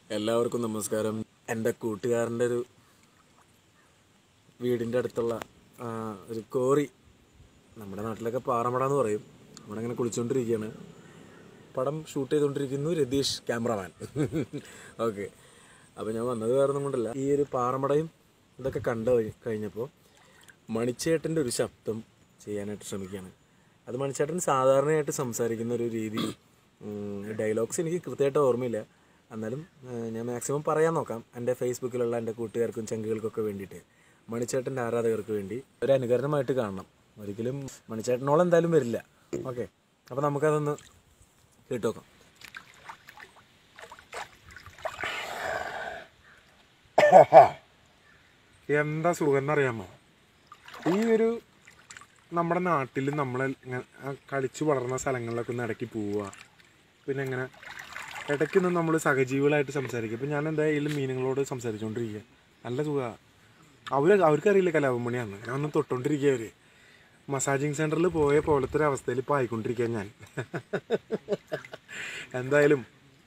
എല്ലാവർക്കും നമസ്കാരം. എൻ്റെ കൂട്ടുകാരൻ്റെ ഒരു വീടിൻ്റെ അടുത്തുള്ള ഒരു കോറി, നമ്മുടെ നാട്ടിലൊക്കെ പാറമട എന്ന് പറയും. അവിടെ ഇങ്ങനെ കുളിച്ചുകൊണ്ടിരിക്കുകയാണ്. പടം ഷൂട്ട് ചെയ്തുകൊണ്ടിരിക്കുന്നു രതീഷ് ക്യാമറമാൻ. ഓക്കെ, അപ്പോൾ ഞാൻ വന്നത് വേറെ ഒന്നും കൊണ്ടല്ല, ഈ ഒരു പാറമടയും ഇതൊക്കെ കണ്ടു കഴിഞ്ഞപ്പോൾ മണിച്ചേട്ടൻ്റെ ഒരു ശബ്ദം ചെയ്യാനായിട്ട് ശ്രമിക്കുകയാണ്. അത് മണിച്ചേട്ടൻ സാധാരണയായിട്ട് സംസാരിക്കുന്ന ഒരു രീതി, ഡയലോഗ്സ് എനിക്ക് കൃത്യമായിട്ട് ഓർമ്മയില്ല, എന്നാലും ഞാൻ മാക്സിമം പറയാൻ നോക്കാം. എൻ്റെ ഫേസ്ബുക്കിലുള്ള എൻ്റെ കൂട്ടുകാർക്കും ചങ്കുകൾക്കൊക്കെ വേണ്ടിയിട്ട്, മണിച്ചേട്ടൻ്റെ ആരാധകർക്ക് വേണ്ടി ഒരു അനുകരണമായിട്ട് കാണണം. ഒരിക്കലും മണിച്ചേട്ടനോളം എന്തായാലും വരില്ല. ഓക്കെ, അപ്പോൾ നമുക്കതൊന്ന് കേട്ടു നോക്കാം. എന്താ സുഖം എന്നറിയാമോ? ഈ ഒരു നമ്മുടെ നാട്ടിൽ നമ്മൾ കളിച്ചു വളർന്ന സ്ഥലങ്ങളിലൊക്കെ ഒന്ന് ഇടയ്ക്ക് പോവുക, പിന്നെ ഇങ്ങനെ ഇടയ്ക്കൊന്നും നമ്മൾ സഹജീവികളായിട്ട് സംസാരിക്കുക. ഇപ്പം ഞാൻ എന്തായാലും മീനുകളോട് സംസാരിച്ചുകൊണ്ടിരിക്കുക, നല്ല സുഖമാണ്. അവർക്കറിയില്ല കലാപമണിയാന്ന്. ഞാൻ ഒന്ന് തൊട്ടുകൊണ്ടിരിക്കുക. അവർ മസാജിങ് സെൻറ്ററിൽ പോയ പോലത്തെ ഒരു അവസ്ഥയിൽ ഇപ്പോൾ ആയിക്കൊണ്ടിരിക്കുക ഞാൻ. എന്തായാലും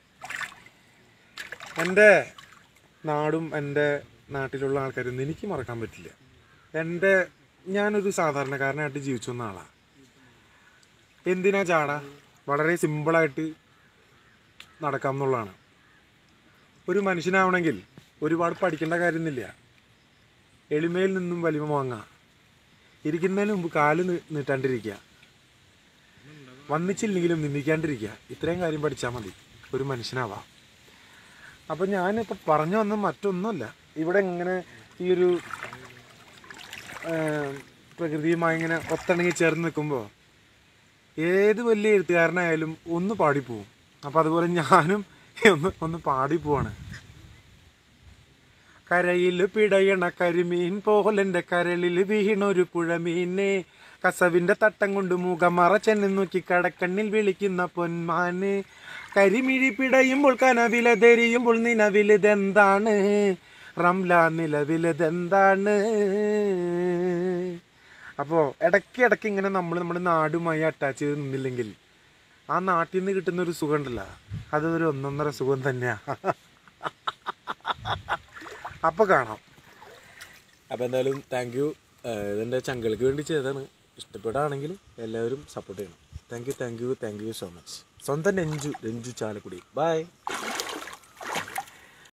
എൻ്റെ നാടും എൻ്റെ നാട്ടിലുള്ള ആൾക്കാരൊന്നും എനിക്ക് മറക്കാൻ പറ്റില്ല. ഞാനൊരു സാധാരണക്കാരനായിട്ട് ജീവിച്ചു വന്ന ആളാണ്. എന്തിനാ ചാടാ? വളരെ സിമ്പിളായിട്ട് നടക്കാം എന്നുള്ളതാണ്. ഒരു മനുഷ്യനാവണമെങ്കിൽ ഒരുപാട് പഠിക്കേണ്ട കാര്യമൊന്നുമില്ല. എളിമയിൽ നിന്നും വലിമ വാങ്ങുക, ഇരിക്കുന്നതിന് മുമ്പ് കാല് നീട്ടാണ്ടിരിക്കുക, വന്നിച്ചില്ലെങ്കിലും നിന്ദിക്കാണ്ടിരിക്കുക. ഇത്രയും കാര്യം പഠിച്ചാൽ മതി ഒരു മനുഷ്യനാവാം. അപ്പം ഞാനിപ്പോൾ പറഞ്ഞു വന്ന മറ്റൊന്നുമല്ല, ഇവിടെ ഇങ്ങനെ ഈ ഒരു പ്രകൃതിയുമായി ഇങ്ങനെ ഒത്തിണങ്ങി ചേർന്ന് നിൽക്കുമ്പോൾ ഏത് വലിയ എഴുത്തുകാരനായാലും ഒന്ന് പാടിപ്പോവും. അപ്പം അതുപോലെ ഞാനും ഒന്ന് പാടിപ്പോവാണ്. കരയിൽ പിടയണ കരിമീൻ പോലെൻ്റെ കരളിൽ വീണൊരു പുഴമീനെ, കസവിൻ്റെ തട്ടം കൊണ്ട് മുഖമറ ചെന്ന് നോക്കി കടക്കണ്ണിൽ വിളിക്കുന്ന പൊന്മാന്, കരിമിഴി പിടയുമ്പോൾ കനവിലെതെരിയുമ്പോൾ നിലവിലിതെന്താണ് റംല, നിലവിലിതെന്താണ്. അപ്പോൾ ഇടയ്ക്ക് ഇങ്ങനെ നമ്മൾ നമ്മുടെ നാടുമായി അറ്റാച്ച് ചെയ്ത് നിന്നില്ലെങ്കിൽ ആ നാട്ടിൽ നിന്ന് കിട്ടുന്ന ഒരു സുഖം ഉണ്ടല്ലോ, അതൊരു ഒന്നൊന്നര സുഖം തന്നെയാണ്. അപ്പോൾ കാണാം. അപ്പോൾ എന്തായാലും താങ്ക് യു. ഇതെൻ്റെ ചങ്കൾക്ക് വേണ്ടി ചെയ്തതാണ്. ഇഷ്ടപ്പെടുകയാണെങ്കിൽ എല്ലാവരും സപ്പോർട്ട് ചെയ്യണം. Thank you so much. സ്വന്തം രഞ്ജു ചാലക്കുടി. ബൈ.